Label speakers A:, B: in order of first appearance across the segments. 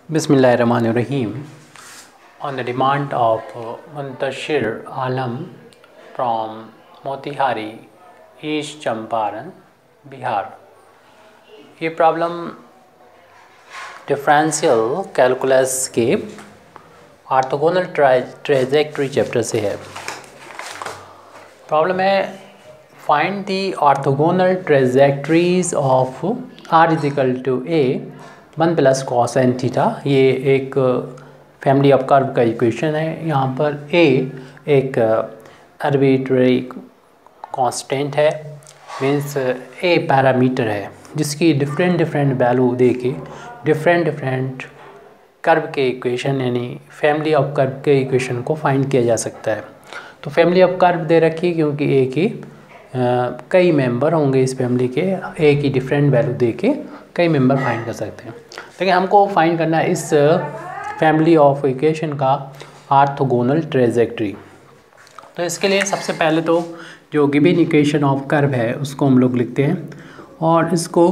A: Bismillahirrahmanirrahim. On the demand of Muntashir Alam from Motihari, East Champaran, Bihar. ये problem differential calculus के orthogonal trajectory chapter से है। Problem है find the orthogonal trajectories of R is equal to a 1 plus cos N theta. ये एक family of curve का equation है। यहाँ पर ए एक आर्बिट्रेरी कांस्टेंट है, मीन्स ए पैरामीटर है जिसकी डिफरेंट वैल्यू दे के डिफरेंट कर्व के इक्वेशन यानी फैमिली ऑफ कर्व के इक्वेशन को फाइंड किया जा सकता है। तो फैमिली ऑफ कर्व दे रखी है क्योंकि ए के कई मेंबर होंगे इस फैमिली के, ए की डिफरेंट वैल्यू दे के कई मेंबर फाइंड कर सकते हैं। लेकिन हमको फाइंड करना है इस फैमिली ऑफ इक्वेशन का ऑर्थोगोनल ट्रेजेक्टरी। तो इसके लिए सबसे पहले तो जो गिवन इक्वेशन ऑफ कर्व है उसको हम लोग लिखते हैं और इसको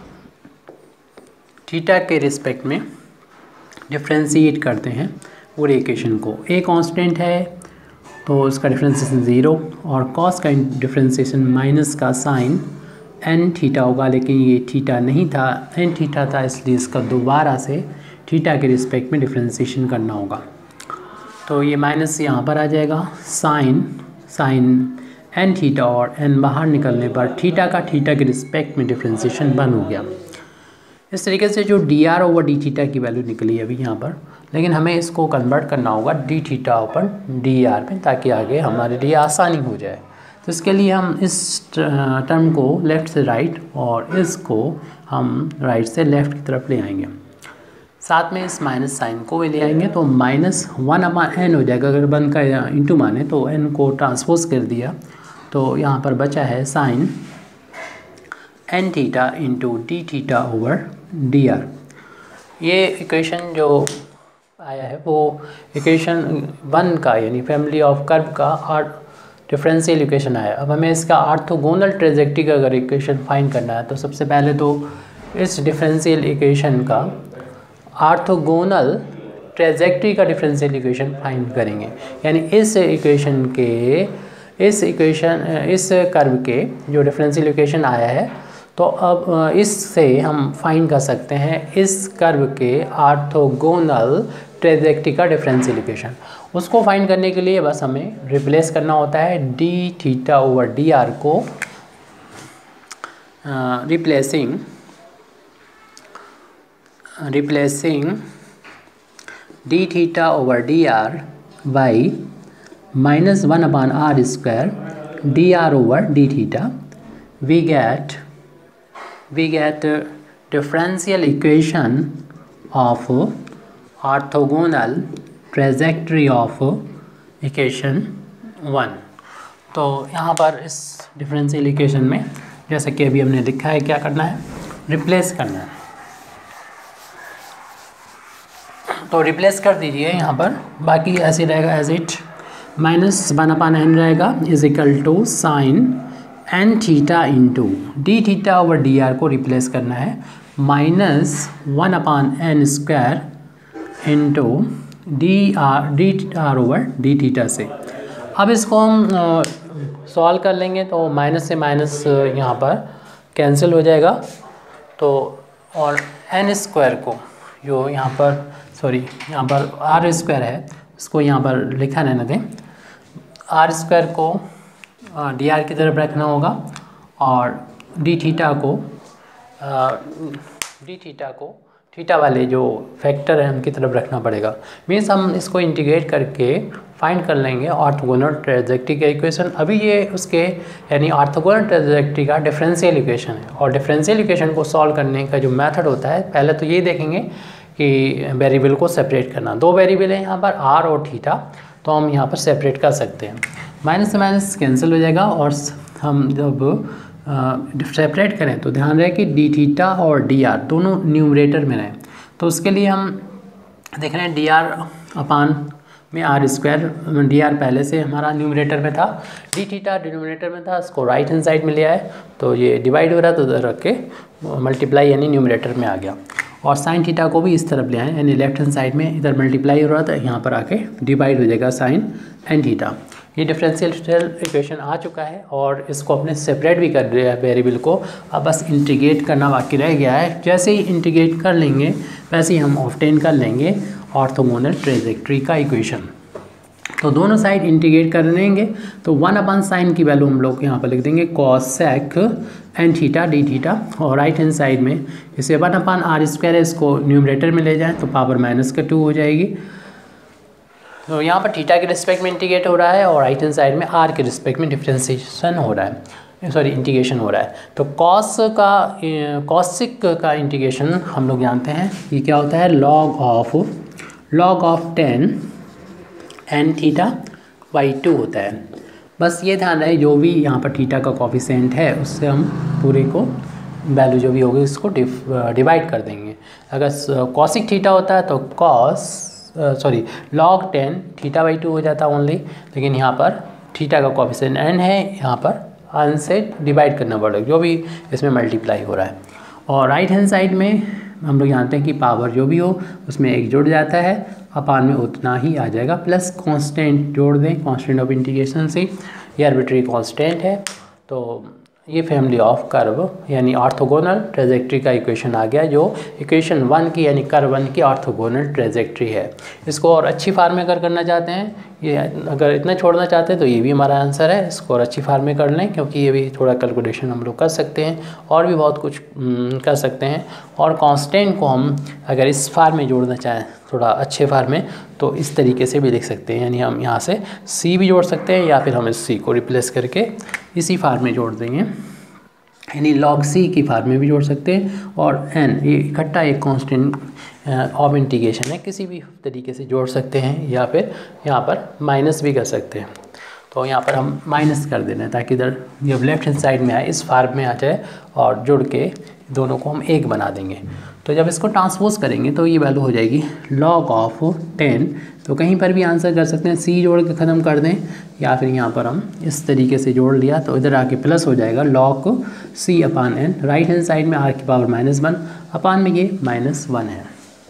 A: थीटा के रिस्पेक्ट में डिफ्रेंशिएट करते हैं पूरे इक्वेशन को। ए कांस्टेंट है तो इसका डिफ्रेंशिएशन 0 और कॉस का डिफ्रेंशिएशन माइनस का साइन एन थीटा होगा, लेकिन ये थीटा नहीं था, एन थीटा था, इसलिए इसका दोबारा से थीटा के रिस्पेक्ट में डिफ्रेंशिएशन करना होगा। तो ये माइनस यहाँ पर आ जाएगा, साइन एन थीटा और एन बाहर निकलने पर थीटा का थीटा के रिस्पेक्ट में डिफ्रेंशिएशन बन हो गया। इस तरीके से जो d r over d theta की वैल्यू निकली अभी यहाँ पर, लेकिन हमें इसको कन्वर्ट करना होगा d theta over d r में ताकि आगे हमारे लिए आसानी हो जाए। तो इसके लिए हम इस टर्म को लेफ़्ट से राइट और इसको हम राइट से लेफ़्ट की तरफ ले आएंगे, साथ में इस माइनस साइन को भी ले आएंगे तो -1/n हो जाएगा। अगर 1 का इंटू माने तो n को ट्रांसपोज कर दिया तो यहाँ पर बचा है sine N theta into d theta over d r. ये इक्वेशन जो आया है वो इक्वेशन 1 का यानी फैमिली ऑफ कर्व का डिफरेंशियल इक्वेशन आया। अब हमें इसका ऑर्थोगोनल ट्रेजेक्टरी का अगर इक्वेशन फाइंड करना है तो सबसे पहले तो इस डिफरेंशियल इक्वेशन का ऑर्थोगोनल ट्रेजेक्टरी का डिफरेंशियल इक्वेशन फाइंड करेंगे, यानी इस कर्व के जो डिफरेंशियल इक्वेशन आया है तो अब इससे हम फाइंड कर सकते हैं इस कर्व के ऑर्थोगोनल ट्रेजेक्टरी का डिफरेंशियल इक्वेशन। उसको फाइंड करने के लिए बस हमें रिप्लेस करना होता है d theta over d r को replacing d theta over d r by -1/r² d r over d theta. we get differential equation of orthogonal trajectory of equation 1। तो यहाँ पर इस डिफरेंशियल इक्वेशन में जैसा कि अभी हमने लिखा है क्या करना है, रिप्लेस करना है। तो रिप्लेस कर दीजिए यहाँ पर, बाकी ऐसे रहेगा एज इट, -1/n रहेगा is equal to sine N theta into d theta over d r को रिप्लेस करना है -1/n² into d r over d theta से। अब इसको हम सॉल्व कर लेंगे तो माइनस से माइनस यहाँ पर कैंसिल हो जाएगा। तो और n² को जो यहाँ पर r² है इसको यहाँ पर लिखा रहने दें, r² को डी आर की तरफ रखना होगा और डी थीटा को थीटा वाले जो फैक्टर है उनकी तरफ रखना पड़ेगा। मीन्स हम इसको इंटीग्रेट करके फाइंड कर लेंगे ऑर्थोगोनल ट्रेजेक्टरी का इक्वेशन। अभी ये उसके यानी ऑर्थोगोनल ट्रेजेक्टरी का डिफरेंशियल इक्वेशन है और डिफरेंशियल इक्वेशन को सॉल्व करने का जो मेथड होता है, पहले तो ये देखेंगे कि वेरिएबल को सेपरेट करना। 2 वेरिएबल है यहाँ पर आर और थीटा, तो हम यहाँ पर सेपरेट कर सकते हैं। माइनस से माइनस कैंसिल हो जाएगा और हम जब सेपरेट करें तो ध्यान रहे कि डी थीटा और डी आर दोनों न्यूमरेटर में रहें। तो उसके लिए हम देख रहे हैं डी आर अपान में r², डी आर पहले से हमारा न्यूमरेटर में था, डी थीटा डिनोमिनेटर में था, इसको राइट हैंड साइड में ले आए तो ये डिवाइड हो रहा है तो उधर रख के मल्टीप्लाई यानी न्यूमरेटर में आ गया। और साइन थीटा को भी इस तरफ ले आए, यानी लेफ्ट हैंड साइड में इधर मल्टीप्लाई हो रहा था, यहाँ पर आके डिवाइड हो जाएगा साइन एन थीटा। ये डिफरेंशियल इक्वेशन आ चुका है और इसको अपने सेपरेट भी कर दिया है वेरिएबल को। अब बस इंटीग्रेट करना बाकी रह गया है। जैसे ही इंटीग्रेट कर लेंगे वैसे ही हम ऑब्टेन कर लेंगे ऑर्थोगोनल ट्रेजेक्ट्री का इक्वेशन। तो दोनों साइड इंटीग्रेट कर लेंगे तो 1/sin की वैल्यू हम लोग यहाँ पर लिख देंगे cos sec n theta d theta, और राइट हैंड साइड में इसे 1/r² है, इसको न्यूमरेटर में ले जाएं तो पावर -2 हो जाएगी। तो यहाँ पर थीटा के रिस्पेक्ट में इंटीग्रेट हो रहा है और राइट हैंड साइड में r के रिस्पेक्ट में डिफ्रेंसिएशन हो रहा है, सॉरी इंटीग्रेशन हो रहा है। तो कॉसिक का इंटीग्रेशन हम लोग जानते हैं ये क्या होता है, log of 10 n theta by 2 होता है। बस ये ध्यान रहे जो भी यहाँ पर थीटा का कोफिशिएंट है उससे हम पूरे को वैल्यू जो भी होगी उसको डिवाइड कर देंगे। अगर कॉसिक थीटा होता है तो log 10 थीटा बाई 2 हो जाता ओनली, लेकिन यहाँ पर थीटा का कोफिशिएंट n है, यहाँ पर n से डिवाइड करना पड़ेगा जो भी इसमें मल्टीप्लाई हो रहा है। और राइट हैंड साइड में हम लोग जानते हैं कि पावर जो भी हो उसमें एक जुड़ जाता है, अपान में उतना ही आ जाएगा, प्लस कांस्टेंट जोड़ दें कांस्टेंट ऑफ इंटीग्रेशन से, ये आर्बिट्री कांस्टेंट है। तो ये फैमिली ऑफ कर्व यानी ऑर्थोगोनल ट्रेजेक्ट्री का इक्वेशन आ गया, जो इक्वेशन 1 की यानी कर्व 1 की ऑर्थोगोनल ट्रेजेक्ट्री है। इसको और अच्छी फार्म में अगर करना चाहते हैं, ये अगर इतना छोड़ना चाहते हैं तो ये भी हमारा आंसर है। इसको और अच्छी फार्म में कर लें क्योंकि ये भी थोड़ा कैलकुलेशन हम लोग कर सकते हैं और भी बहुत कुछ कर सकते हैं। और कांस्टेंट को हम अगर इस फार्म में जोड़ना चाहें थोड़ा अच्छे फार्म में तो इस तरीके से भी लिख सकते हैं, यानी हम यहाँ से c भी जोड़ सकते हैं या फिर हम इस c को रिप्लेस करके इसी फार्म में जोड़ देंगे, यानी log c की फार्म में भी जोड़ सकते हैं। और n ये इकट्ठा एक कांस्टेंट ऑफ इंटीग्रेशन है, किसी भी तरीके से जोड़ सकते हैं या फिर यहाँ पर माइनस भी कर सकते हैं। तो यहाँ पर हम माइनस कर देना है ताकि इधर जब लेफ्ट हैंड साइड में आए इस फार्म में आ जाए और जुड़ के दोनों को हम एक बना देंगे। तो जब इसको ट्रांसपोज करेंगे तो ये वैल्यू हो जाएगी log ऑफ 10। तो कहीं पर भी आंसर कर सकते हैं, c जोड़ के ख़त्म कर दें या फिर यहाँ पर हम इस तरीके से जोड़ लिया तो इधर आके प्लस हो जाएगा log c/n। Right hand side में r की पावर -1 अपान में ये -1 है।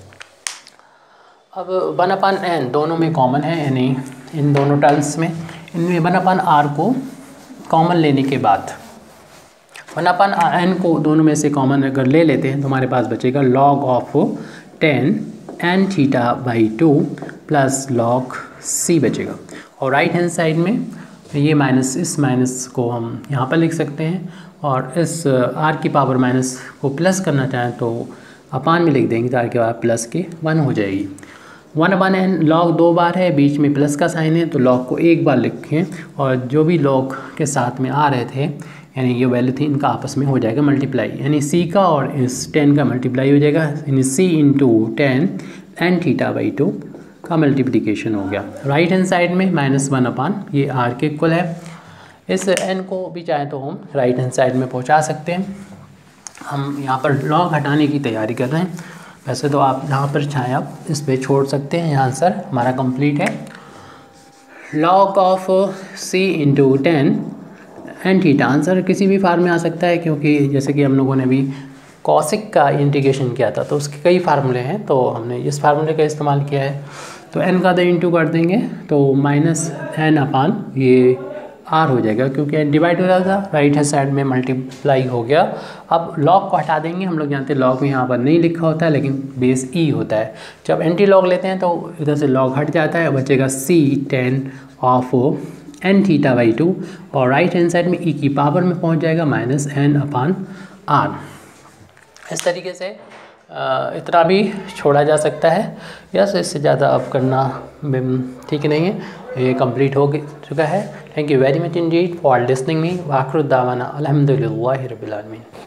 A: अब 1/n दोनों में कॉमन है, यानी इन दोनों टर्म्स में इनमें 1/r को कॉमन लेने के बाद 1/n को दोनों में से कॉमन अगर ले लेते हैं तो हमारे पास बचेगा log of 10 n theta by 2 plus log c बचेगा। और राइट हैंड साइड में ये माइनस, इस माइनस को हम यहाँ पर लिख सकते हैं और इस r की पावर माइनस को प्लस करना चाहें तो अपान में लिख देंगे, ताकि बाद प्लस के 1 हो जाएगी। 1/n log 2 बार है, बीच में प्लस का साइन है तो log को एक बार लिखें और जो भी log के साथ में आ रहे थे यानी ये वैल्यू थी इनका आपस में हो जाएगा मल्टीप्लाई, यानी c का और इस 10 का मल्टीप्लाई हो जाएगा, यानी c × 10 एन थीटा बाई 2 का मल्टीप्लिकेशन हो गया। राइट हैंड साइड में -1 ये r के इक्वल है। इस n को भी चाहे तो हम राइट हैंड साइड में पहुंचा सकते हैं। हम यहाँ पर log हटाने की तैयारी कर रहे हैं, वैसे तो आप यहाँ पर चाहें आप इस पे छोड़ सकते हैं। यहाँ आंसर हमारा कंप्लीट है। log of c × 10 n theta answer किसी भी फार्म में आ सकता है, क्योंकि जैसे कि हम लोगों ने भी कॉसिक का इंटीग्रेशन किया था तो उसके कई फार्मूले हैं, तो हमने इस फार्मूले का इस्तेमाल किया है। तो n का इंटू कर देंगे तो -n/, ये r हो जाएगा क्योंकि n डिवाइड हो रहा था, राइट हैंड साइड में मल्टीप्लाई हो गया। अब log को हटा देंगे, हम लोग जानते हैं log में यहाँ पर नहीं लिखा होता है लेकिन बेस e होता है। जब एंटी log लेते हैं तो इधर से log हट जाता है, बचेगा c10 of N theta by 2 और राइट हैंड साइड में e की पावर में पहुंच जाएगा -n/r। इस तरीके से इतना भी छोड़ा जा सकता है, या इससे ज़्यादा अब करना ठीक नहीं है। ये कंप्लीट हो चुका है। Thank you very much indeed for listening me. वाखिर दावाना अल्हम्दुलिल्लाहि रब्बिल आलमीन।